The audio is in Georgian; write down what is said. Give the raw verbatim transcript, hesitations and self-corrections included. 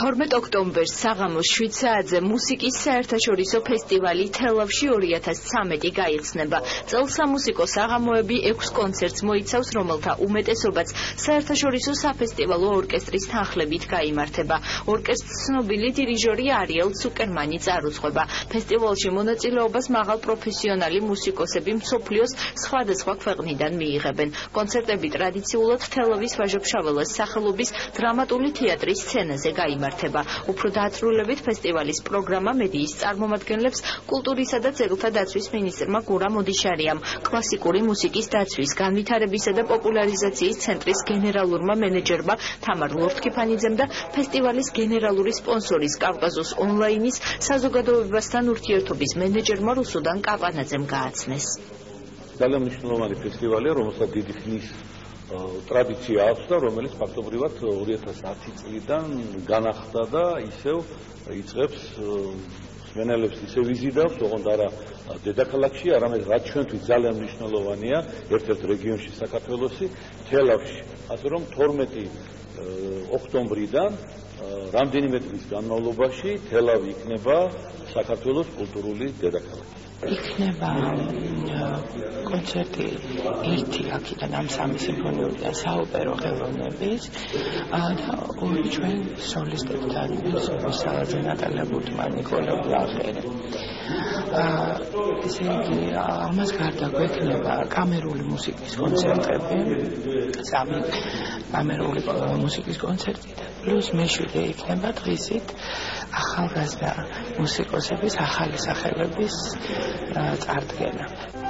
თორმეტ ოქტომბერს საღამოს შვიდ საათზე მუსიკის საერთაშორისო ფესტივალი თელავში ორი ათას ცხრამეტი გაიხსნება. წელს სამუსიკო საღამოები ექვს კონცერტს მოიცავს, რომელთა უმეტესობაც საერთაშორისო საფესტივალო ორკესტრის თანხლებით გაიმართება. ორკესტრს ცნობილი დირიჟორი არიელ ცუკერმანი წარუძღვება. ფესტივალში მონაწილეობას მაღალ პროფესიონალი მუსიკოსები მსოფლიოს სხვადასხვა ქვეყნიდან მიიღებენ. კონცერტები ტრადიციულად თელავის ვაჟა-ფშაველას სახელობის დრამატული თეატრის სცენაზე გაიმართება. უფრო დაათრულებით ფესტივალის პროგრამა მედიის წარმომადგენლებს კულტურისა და ძეგლთა დაცვის მინისტრმა გურამ ოდიშარიამ, კლასიკური მუსიკის დაცვის, განვითარებისა და პოპულარიზაციის ცენტრის გენერალურმა მენეჯერმა თამარ ლორთქიფანიძემ და ფესტივალის გენერალური სპონსორის კავკაზოს ონლაინის საზოგადოებასთან ურთიერთობის მენეჯერმა რუსუდან კაპანაძემ გააცნეს. ძალიან მნიშვნელოვანი ფესტივალია, რომელსაც დიდი ხნის ტრადიცია აქვს და რომელიც ფაქტობრივად ორი ათას ათი წლიდან განახლდა და ისევ იწყებს მსმენელებს ისევ იზიდავს, ოღონდ არა დედაქალაქში, არამედ რაც ჩვენთვის ძალიან მნიშვნელოვანია, ერთ-ერთ რეგიონში საქართველოსი, თელავში. ასე რომ თორმეტი ოქტომბრიდან რამდენიმე წლის განმავლობაში თელავი იქნება საქართველოს კულტურული დედაქალაქი. იქნება კონცერტი ერთი აქედან ამ სამი სიმფონიურიდან საოპერო ხელოვნების და ორი ჩვენ სოლისტებთან ვისალაძე ნატალია ბუტმანი ნიკოლა ბლახერი. ესე იგი ამას გარდა გვექნება კამერული მუსიკის კონცერტები, სამი კამერული მუსიკის კონცერტი და პლუს მეშვიდე იქნება დღისით ახალგაზრდა მუსიკოსების ახალი სახელების წარდგენა.